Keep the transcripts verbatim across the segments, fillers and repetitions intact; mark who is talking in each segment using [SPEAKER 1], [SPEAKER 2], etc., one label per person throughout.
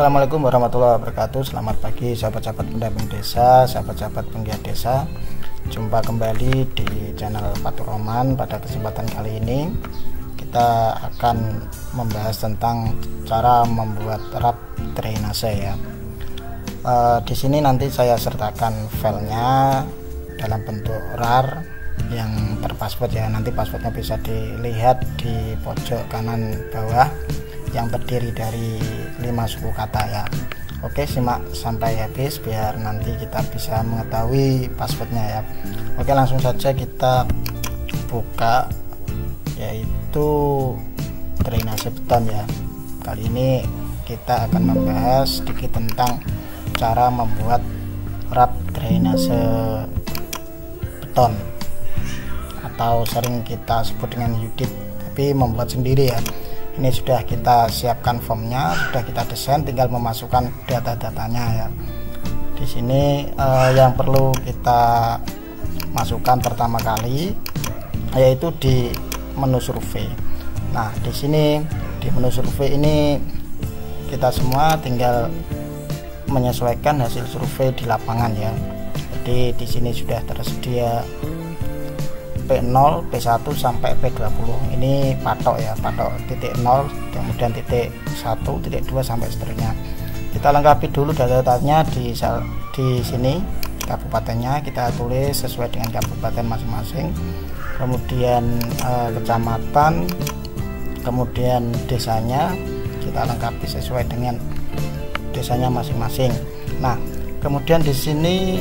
[SPEAKER 1] Assalamualaikum warahmatullahi wabarakatuh. Selamat pagi sahabat-sahabat pendamping desa, sahabat-sahabat penggiat desa. Jumpa kembali di channel Fatur Roman. Pada kesempatan kali ini kita akan membahas tentang cara membuat rap drainase ya. E, di sini nanti saya sertakan filenya dalam bentuk rar yang terpassword ya. Nanti passwordnya bisa dilihat di pojok kanan bawah yang terdiri dari lima suku kata ya. Oke, simak sampai habis biar nanti kita bisa mengetahui passwordnya ya. Oke, langsung saja kita buka, yaitu drainase beton ya. Kali ini kita akan membahas sedikit tentang cara membuat rap drainase beton, atau sering kita sebut dengan Yudit, tapi membuat sendiri ya. Ini sudah kita siapkan formnya, sudah kita desain, tinggal memasukkan data-datanya ya. Di sini eh, yang perlu kita masukkan pertama kali yaitu di menu survei. Nah, di sini di menu survei ini kita semua tinggal menyesuaikan hasil survei di lapangan ya. Jadi di sini sudah tersedia P nol, P satu sampai P dua puluh. Ini patok ya, patok titik nol, kemudian titik satu, titik dua sampai seterusnya. Kita lengkapi dulu data-datanya di di sini. Kabupatennya kita tulis sesuai dengan kabupaten masing-masing. Kemudian eh, kecamatan, kemudian desanya kita lengkapi sesuai dengan desanya masing-masing. Nah, kemudian di sini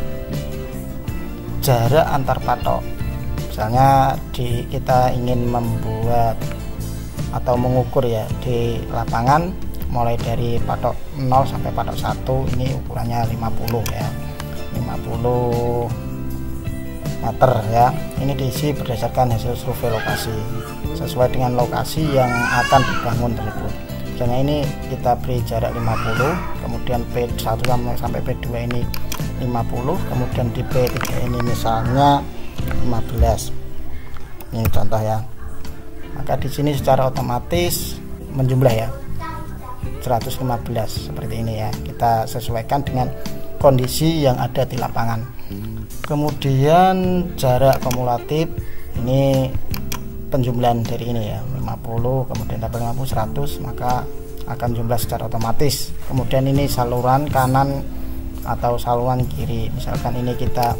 [SPEAKER 1] jarak antar patok. Misalnya di, kita ingin membuat atau mengukur ya di lapangan mulai dari patok nol sampai patok satu, ini ukurannya lima puluh ya, lima puluh meter ya. Ini diisi berdasarkan hasil survei lokasi sesuai dengan lokasi yang akan dibangun tersebut. Misalnya ini kita beri jarak lima puluh, kemudian P satu sampai P dua ini lima puluh, kemudian di P tiga ini misalnya lima belas. Ini contoh ya. Maka di sini secara otomatis menjumlah ya seratus lima belas seperti ini ya. Kita sesuaikan dengan kondisi yang ada di lapangan. Kemudian jarak kumulatif ini penjumlahan dari ini ya, lima puluh, kemudian tambah lima puluh, seratus, maka akan jumlah secara otomatis. Kemudian ini saluran kanan atau saluran kiri. Misalkan ini kita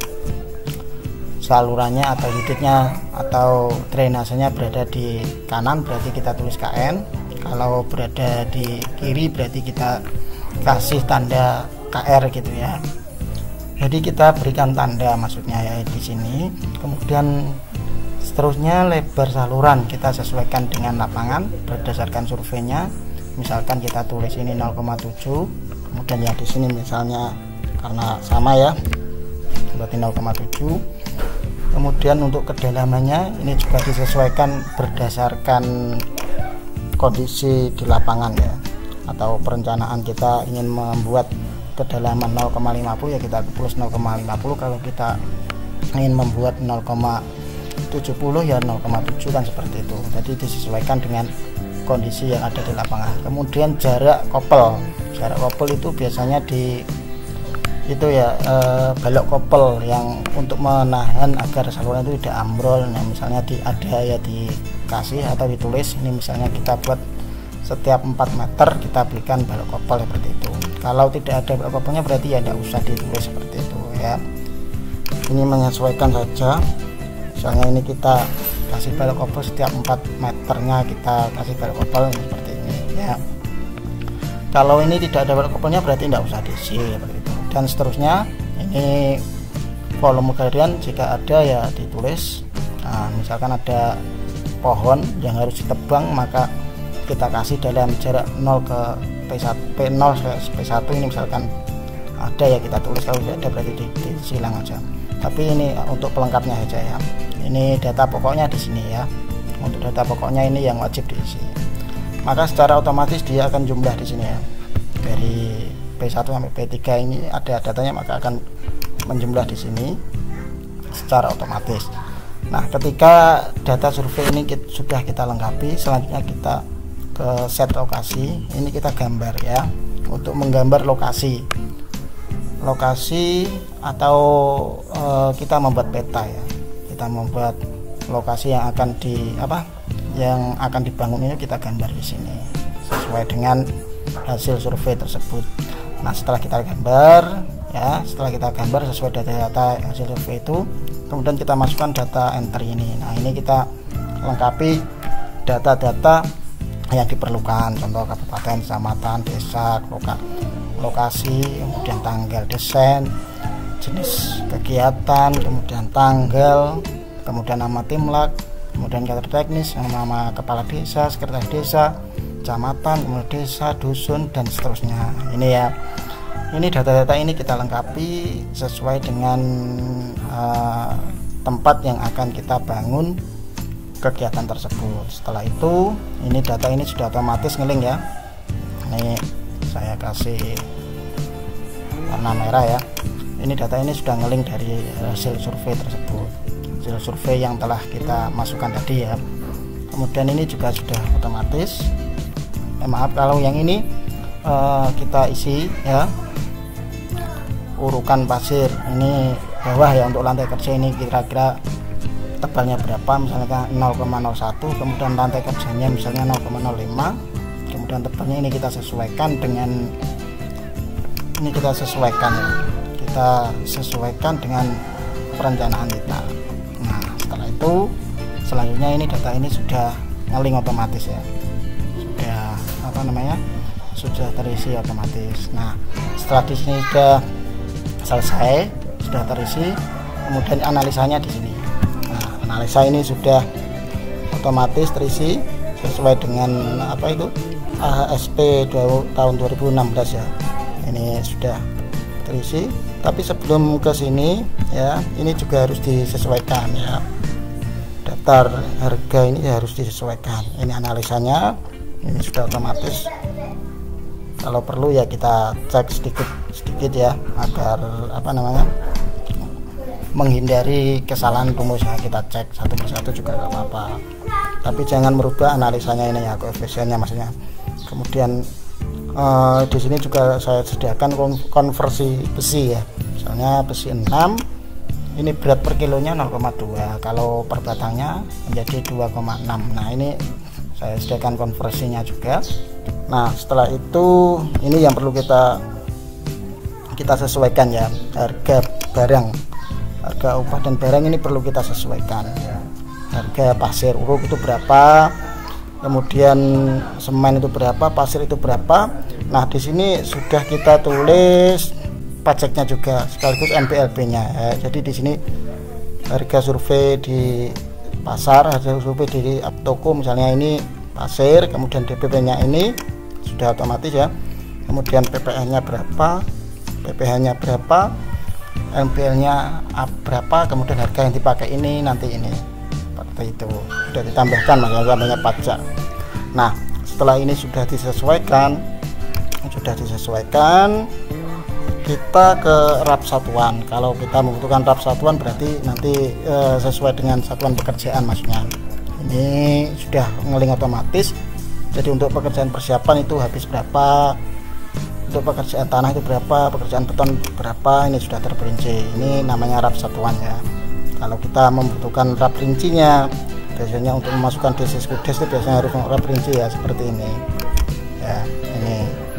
[SPEAKER 1] salurannya atau Yuditnya atau drainasenya berada di kanan, berarti kita tulis K N. Kalau berada di kiri berarti kita kasih tanda K R gitu ya. Jadi kita berikan tanda maksudnya ya di sini. Kemudian seterusnya lebar saluran kita sesuaikan dengan lapangan berdasarkan surveinya. Misalkan kita tulis ini nol koma tujuh, kemudian ya di sini misalnya karena sama ya, berarti nol koma tujuh. Kemudian untuk kedalamannya ini juga disesuaikan berdasarkan kondisi di lapangan ya, atau perencanaan kita ingin membuat kedalaman nol koma lima puluh ya kita plus nol koma lima puluh. Kalau kita ingin membuat nol koma tujuh puluh ya nol koma tujuh kan seperti itu. Jadi disesuaikan dengan kondisi yang ada di lapangan. Kemudian jarak kopel, jarak kopel itu biasanya di itu ya e, balok kopel yang untuk menahan agar saluran itu tidak ambrol. Nah, misalnya di ada ya dikasih atau ditulis ini, misalnya kita buat setiap empat meter kita berikan balok kopel seperti itu. Kalau tidak ada balok kopelnya berarti ya tidak usah ditulis seperti itu ya. Ini menyesuaikan saja. Misalnya ini kita kasih balok kopel setiap empat meternya kita kasih balok kopel seperti ini ya. Kalau ini tidak ada balok kopelnya berarti tidak usah diisi seperti itu. Dan seterusnya ini volume galian jika ada ya ditulis. Nah, misalkan ada pohon yang harus ditebang maka kita kasih dalam jarak nol ke P satu, P nol ke P satu ini misalkan ada ya kita tulis. Kalau tidak ada berarti di, di silang aja. Tapi ini untuk pelengkapnya aja ya. Ini data pokoknya di sini ya. Untuk data pokoknya ini yang wajib diisi. Maka secara otomatis dia akan jumlah di sini ya. Dari P satu sampai P tiga ini ada datanya, maka akan menjumlah di sini secara otomatis. Nah, ketika data survei ini kita, sudah kita lengkapi, selanjutnya kita ke set lokasi. Ini kita gambar ya. untuk menggambar lokasi lokasi atau e, kita membuat peta ya, kita membuat lokasi yang akan di apa yang akan dibangun ini kita gambar di sini sesuai dengan hasil survei tersebut. Nah setelah kita gambar ya, setelah kita gambar sesuai data-data hasil survei itu, kemudian kita masukkan data entry ini. Nah ini kita lengkapi data-data yang diperlukan, contoh kabupaten, kecamatan, desa, loka, lokasi, kemudian tanggal desain, jenis kegiatan, kemudian tanggal, kemudian nama timlak, kemudian kader teknis, nama kepala desa, sekretaris desa, kecamatan, kemudian desa, dusun, dan seterusnya. Ini ya, ini data-data ini kita lengkapi sesuai dengan uh, tempat yang akan kita bangun kegiatan tersebut. Setelah itu, ini data ini sudah otomatis ngeling ya. Ini saya kasih warna merah ya. Ini data ini sudah ngeling dari hasil survei tersebut, hasil survei yang telah kita masukkan tadi ya. Kemudian ini juga sudah otomatis. Eh, maaf kalau yang ini uh, kita isi ya, urukan pasir ini bawah ya, untuk lantai kerja ini kira-kira tebalnya berapa, misalnya nol koma nol satu, kemudian lantai kerjanya misalnya nol koma nol lima, kemudian tebalnya ini kita sesuaikan dengan ini kita sesuaikan ya, kita sesuaikan dengan perencanaan kita. Nah setelah itu selanjutnya ini data ini sudah ngeling otomatis ya, sudah apa namanya sudah terisi otomatis. Nah setelah di sini sudah selesai, sudah terisi, kemudian analisanya di sini. Analisa ini sudah otomatis terisi sesuai dengan apa itu A H S P tahun dua ribu enam belas ya. Ini sudah terisi, tapi sebelum ke sini ya, ini juga harus disesuaikan ya. Daftar harga ini harus disesuaikan. Ini analisanya, ini sudah otomatis. Kalau perlu ya kita cek sedikit sedikit ya, agar apa namanya menghindari kesalahan rumus ya, kita cek satu persatu juga nggak apa-apa, tapi jangan merubah analisanya ini ya, koefisiennya maksudnya. Kemudian eh, di sini juga saya sediakan konversi besi ya, misalnya besi enam ini berat per kilonya nol koma dua, kalau per batangnya menjadi dua koma enam. Nah ini saya sediakan konversinya juga. Nah setelah itu ini yang perlu kita kita sesuaikan ya, harga barang, harga upah dan barang ini perlu kita sesuaikan. Harga pasir uruk itu berapa, kemudian semen itu berapa, pasir itu berapa. Nah di sini sudah kita tulis pajaknya juga sekaligus N P L B-nya ya. Jadi di sini harga survei di pasar, harga survei di toko misalnya ini pasir, kemudian D P P-nya ini sudah otomatis ya. Kemudian P P N-nya berapa, P P H-nya berapa, N P L-nya berapa, kemudian harga yang dipakai ini nanti ini seperti itu sudah ditambahkan, makanya banyak pajak. Nah setelah ini sudah disesuaikan sudah disesuaikan kita ke rap satuan. Kalau kita membutuhkan rap satuan berarti nanti e, sesuai dengan satuan pekerjaan maksudnya. Ini sudah ngeling otomatis, jadi untuk pekerjaan persiapan itu habis berapa, untuk pekerjaan tanah itu berapa, pekerjaan beton berapa, ini sudah terperinci. Ini namanya rap satuan ya. Kalau kita membutuhkan rap rincinya, biasanya untuk memasukkan desis kudes itu biasanya harus rap rinci ya, seperti ini ya. Ini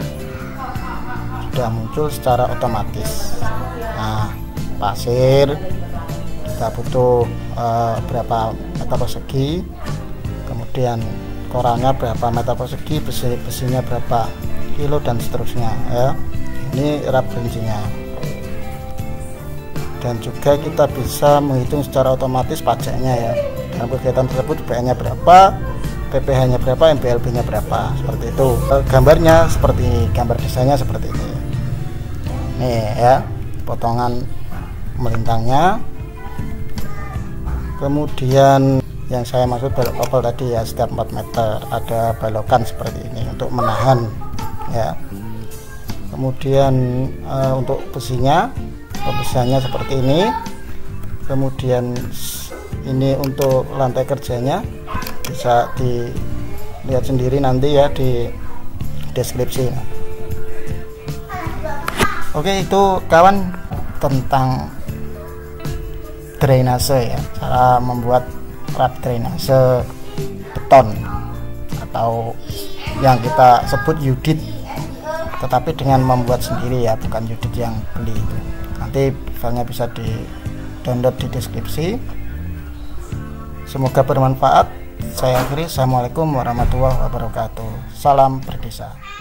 [SPEAKER 1] sudah muncul secara otomatis. Nah pasir kita butuh uh, berapa meter persegi, kemudian koralnya berapa meter persegi, besi besinya berapa kilo dan seterusnya ya. Ini rap rincinya. Dan juga kita bisa menghitung secara otomatis pajaknya ya. Dalam kegiatan tersebut P P N-nya berapa, P P H-nya berapa, M P L B-nya berapa, seperti itu. Gambarnya seperti gambar desainnya seperti ini. Nih ya, potongan melintangnya. Kemudian yang saya maksud balok kopel tadi ya, setiap empat meter ada balokan seperti ini untuk menahan ya. Kemudian e, untuk besinya, besinya seperti ini. Kemudian ini untuk lantai kerjanya bisa dilihat sendiri nanti ya di deskripsi. Oke, itu kawan tentang drainase ya, cara membuat rap drainase beton atau yang kita sebut Yudit, tetapi dengan membuat sendiri ya, bukan Yudit yang beli itu. Nanti filenya bisa di download di deskripsi. Semoga bermanfaat. Saya akhiri, assalamualaikum warahmatullahi wabarakatuh. Salam berdesa.